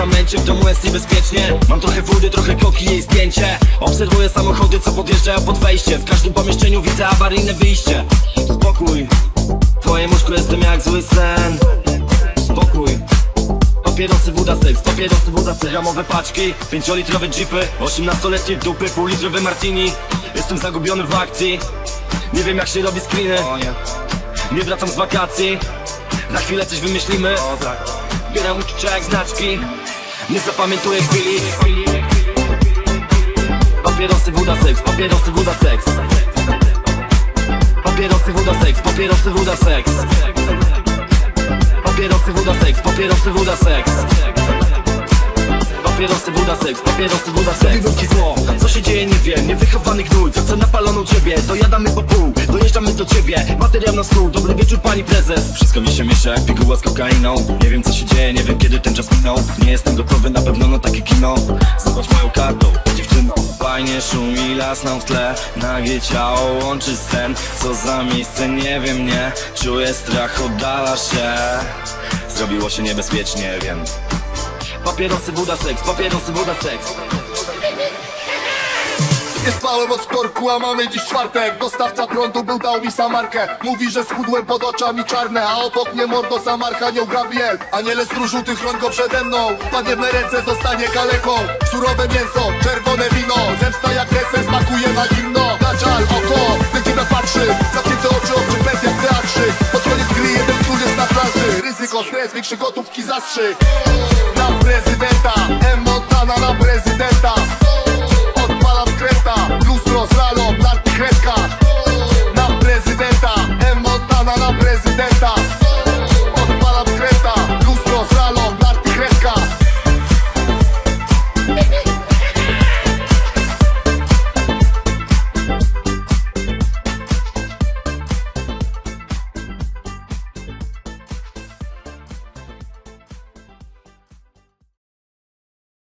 apartamencie, w domu jest niebezpiecznie. Mam trochę wody, trochę koki, jej zdjęcie. Obserwuję samochody, co podjeżdżają pod wejście. W każdym pomieszczeniu widzę awaryjne wyjście. Spokój, w twoim łóżku jestem jak zły sen. Spokój. Papierosy, woda, seks, papierosy, woda, seks. Gramowe paczki, 5-litrowe jeepy, 18-letnie dupy, pół-litrowe martini. Jestem zagubiony w akcji, nie wiem jak się robi screeny. Nie wracam z wakacji, za chwilę coś wymyślimy. Bieram uczucia jak znaczki, nie zapamiętuję chwili. Papierosy, woda, seks, papierosy, woda, seks. Papierosy, woda, seks, papierosy, woda, seks. Papierosy, woda, seks, papierosy, woda, seks. Papierosy, woda, seks, papierosy, woda, seks. Zrobiłem ci zło, co się dzieje nie wiem. Niewychowany gnój, co chce napaloną ciebie. Dojadamy po pół, dojeżdżamy do ciebie. Materiał na stół, dobry wieczór pani prezes. Wszystko mi się miesza jak piguła z kokainą. Nie wiem co się dzieje, nie wiem kiedy ten czas minął. Nie jestem gotowy na pewno na takie kino. Zobacz moją kartą, dziewczyno. Fajnie szumi las nam w tle. Nagie ciało łączy sen. Co za miejsce, nie wiem, nie. Czuję strach, oddala się. Zrobiło się niebezpiecznie, wiem. Papierosy, woda, seks, papierosy, woda, seks. Nie spałem od wtorku, a mamy dziś czwartek. Dostawca prądu był, dał mi samarkę. Mówi, że schudłem pod oczami czarne, a obok mnie mordo samarka, nią Gabriel. Aniele stróż żółtych, chroń go przede mną. Padnie w me ręce, zostanie kaleką. Surowe mięso, czerwone wino. Zemsta jak deser, smakuje na zimno. Naczal, oko, będzie na patrzy. Zamknięte oczy, oczy pęd jak teatrzyk. Pod koniec gry jeden król jest na plaży. Ryzyko, stres, większy gotówki zastrzyk. Na prezydenta, Montana na prezydenta. Odpalam skręta, lustro z